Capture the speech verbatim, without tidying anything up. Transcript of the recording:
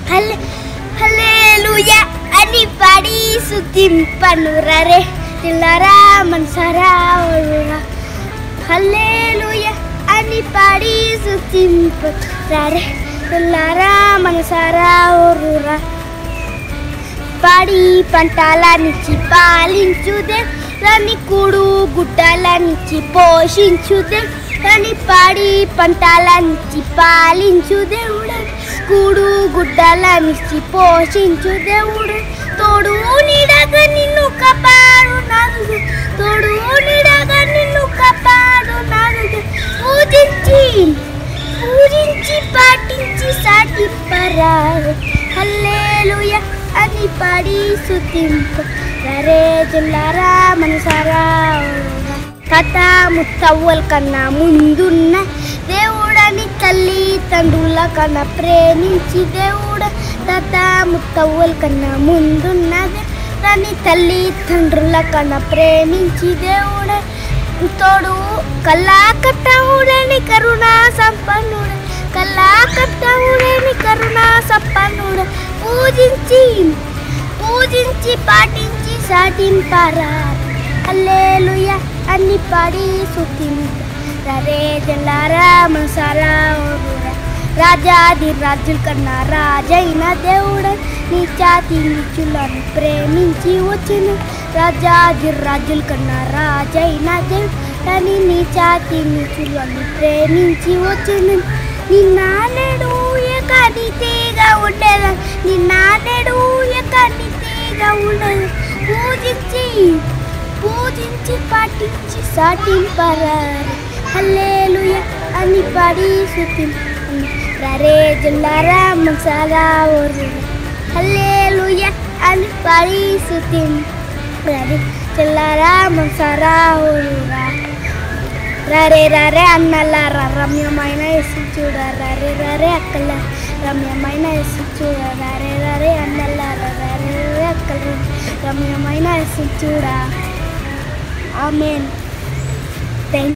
హల్లే హల్లెలూయా అని పాడి స్తుతింపను రరే దిల్లారా మనసారా ఓరురా. హల్లెలూయా అని పాడి స్తుతింపు రరే దిల్లారా మనసారా ఓరురా. పాడి పంటలనిచ్చి పాలించుదే రాని కూడు గుడ్డలనిచ్చి పోషించుదే రాని పాడి పంటలనిచ్చి పాలించు దేవుడు కూడు గుడ్డలనిచ్చి పోషించు దేవుడు. తోడు నీడగా నిన్ను కాపాడు నాదు తోడు నీడగా నిన్ను కాపాడు నాదు. పూజించి పూజించి పాటించి సాటి పరారు హల్లెలూయా అని పాడి స్తుతింపు రరే జిల్లారా మనసారా. తాత ముత్తవ్వల కన్నా ముందున్న దేవుడని తల్లి తండ్రుల కన్నా ప్రేమించి దేవుడ. తాత ముత్తవ్వల కన్నా ముందున్నది దాని తల్లి తండ్రుల కన్నా ప్రేమించి దేవుడ. తోడు కల్లా కట్టవుడని కరుణా సంపన్నుడ కల్లా కట్టవుడని కరుణా సంపన్నుడ. పూజించి పూజించి పాటించి సాటింపరా హల్లెలూయా అని పాడి స్తుతింపు రరే జిల్లారా మనసారా ఓరురా. రాజాది రాజుల కన్నా రాజైన దేవుడ నీ జాతి నీచులను ప్రేమించి వచ్చును. రాజాది రాజుల కన్నా రాజైన దేవుడని నీ జాతి నీచులను ప్రేమించి వచ్చును. నిన్న నేడు ఏకనితిగా ఉండేదా నిన్న నేడు ఏకనితిగా ఉండదు. పూజించి పూజించి పాటించి సాటింపరారు హల్లెలూయా అని పాడి స్తుతింపు రరే జిల్లారా మనసారా ఓరురా. హల్లెలూయా అని పాడి స్తుతింపు రరే జిల్లారా మనసారా ఓరురా. రరే రరే అన్నలారా రమ్యమైన యేసు చూడ రరే రరే అక్కల రమ్యమైన యేసు చూడ రరే రరే అన్నలారా రరే రరే అక్కల రమ్యమైన యేసు చూడ. ఆమేన్. థ్యాంక్